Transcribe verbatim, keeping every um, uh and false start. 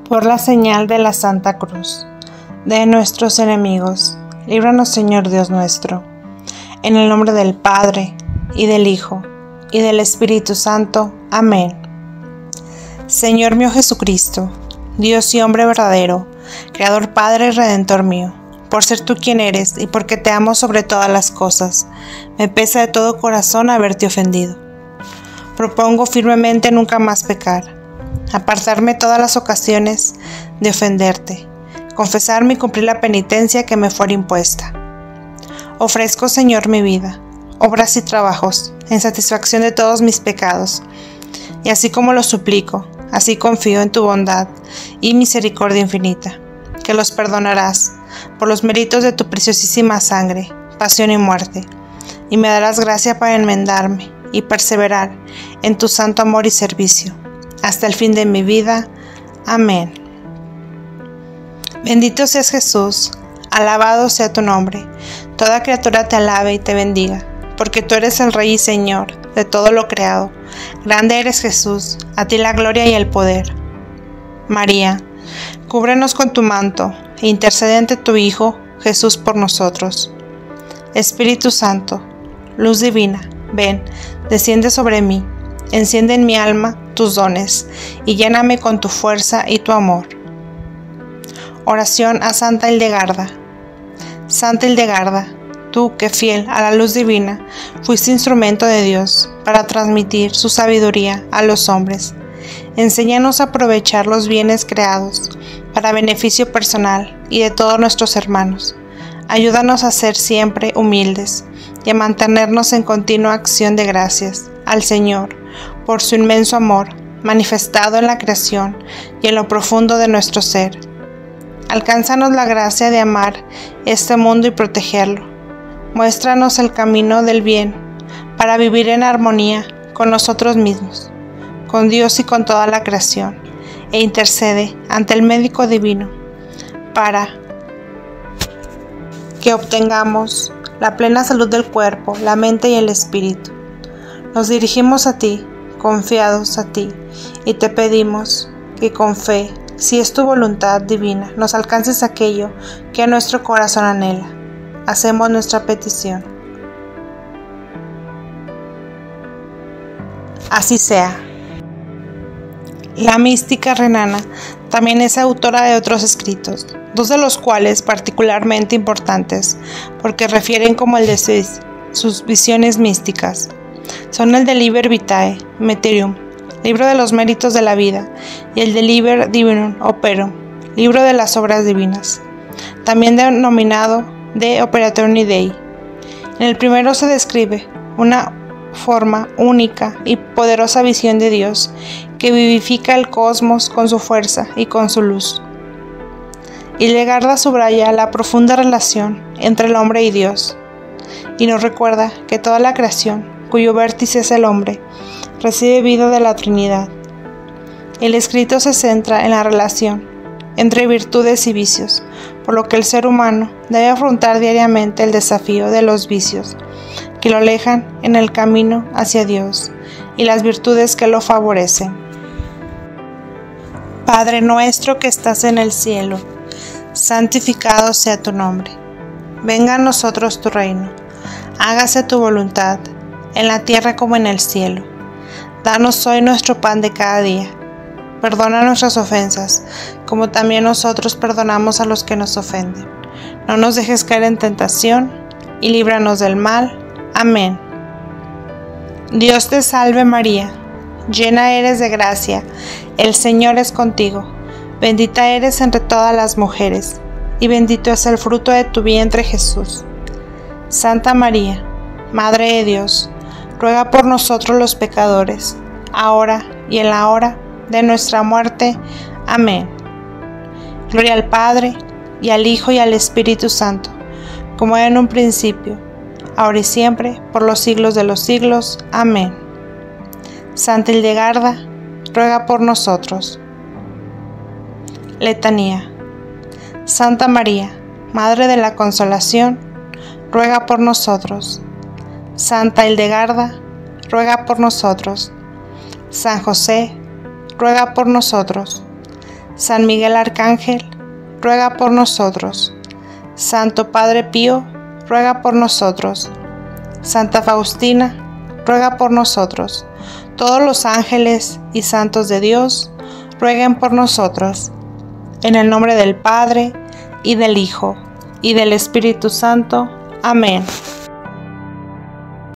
Por la señal de la Santa Cruz de nuestros enemigos, líbranos, Señor Dios nuestro, en el nombre del Padre, y del Hijo, y del Espíritu Santo. Amén. Señor mío Jesucristo, Dios y hombre verdadero, Creador, Padre y Redentor mío, por ser tú quien eres y porque te amo sobre todas las cosas, me pesa de todo corazón haberte ofendido. Propongo firmemente nunca más pecar, apartarme todas las ocasiones de ofenderte, confesarme y cumplir la penitencia que me fuera impuesta. Ofrezco, Señor, mi vida, obras y trabajos, en satisfacción de todos mis pecados, y así como lo suplico, así confío en tu bondad y misericordia infinita, que los perdonarás por los méritos de tu preciosísima sangre, pasión y muerte, y me darás gracia para enmendarme y perseverar en tu santo amor y servicio, hasta el fin de mi vida. Amén. Bendito seas Jesús, alabado sea tu nombre, toda criatura te alabe y te bendiga, porque tú eres el Rey y Señor de todo lo creado. Grande eres Jesús, a ti la gloria y el poder. María, cúbrenos con tu manto, e intercede ante tu Hijo, Jesús, por nosotros. Espíritu Santo, luz divina, ven, desciende sobre mí, enciende en mi alma tus dones, y lléname con tu fuerza y tu amor. Oración a Santa Hildegarda. Santa Hildegarda, tú que fiel a la luz divina, fuiste instrumento de Dios para transmitir su sabiduría a los hombres. Enséñanos a aprovechar los bienes creados para beneficio personal y de todos nuestros hermanos. Ayúdanos a ser siempre humildes y a mantenernos en continua acción de gracias al Señor por su inmenso amor manifestado en la creación y en lo profundo de nuestro ser. Alcánzanos la gracia de amar este mundo y protegerlo. Muéstranos el camino del bien para vivir en armonía con nosotros mismos, con Dios y con toda la creación, e intercede ante el médico divino para que obtengamos la plena salud del cuerpo, la mente y el espíritu. Nos dirigimos a ti, confiados a ti, y te pedimos que con fe, si es tu voluntad divina, nos alcances aquello que a nuestro corazón anhela. Hacemos nuestra petición. Así sea. La mística renana también es autora de otros escritos, dos de los cuales particularmente importantes, porque refieren como el de sus, sus visiones místicas. Son el de Liber Vitae Mysterium, libro de los méritos de la vida, y el de Liber Divinum Operum, libro de las obras divinas, también denominado De Operatione Dei. En el primero se describe una forma única y poderosa visión de Dios que vivifica el cosmos con su fuerza y con su luz. Hildegarda subraya la profunda relación entre el hombre y Dios, y nos recuerda que toda la creación, cuyo vértice es el hombre, recibe vida de la Trinidad. El escrito se centra en la relación entre virtudes y vicios, por lo que el ser humano debe afrontar diariamente el desafío de los vicios que lo alejan en el camino hacia Dios y las virtudes que lo favorecen. Padre nuestro que estás en el cielo, santificado sea tu nombre. Venga a nosotros tu reino. Hágase tu voluntad, en la tierra como en el cielo. Danos hoy nuestro pan de cada día. Perdona nuestras ofensas, como también nosotros perdonamos a los que nos ofenden. No nos dejes caer en tentación, y líbranos del mal. Amén. Dios te salve María, llena eres de gracia, el Señor es contigo. Bendita eres entre todas las mujeres, y bendito es el fruto de tu vientre Jesús. Santa María, Madre de Dios, ruega por nosotros los pecadores, ahora y en la hora de nuestra muerte. Amén. Gloria al Padre, y al Hijo, y al Espíritu Santo, como era en un principio, ahora y siempre, por los siglos de los siglos. Amén. Santa Hildegarda, ruega por nosotros. Letanía. Santa María, Madre de la Consolación, ruega por nosotros. Santa Hildegarda, ruega por nosotros. San José, ruega por nosotros. San Miguel Arcángel, ruega por nosotros. Santo Padre Pío, ruega por nosotros. Santa Faustina, ruega por nosotros. Todos los ángeles y santos de Dios, rueguen por nosotros. En el nombre del Padre, y del Hijo, y del Espíritu Santo. Amén.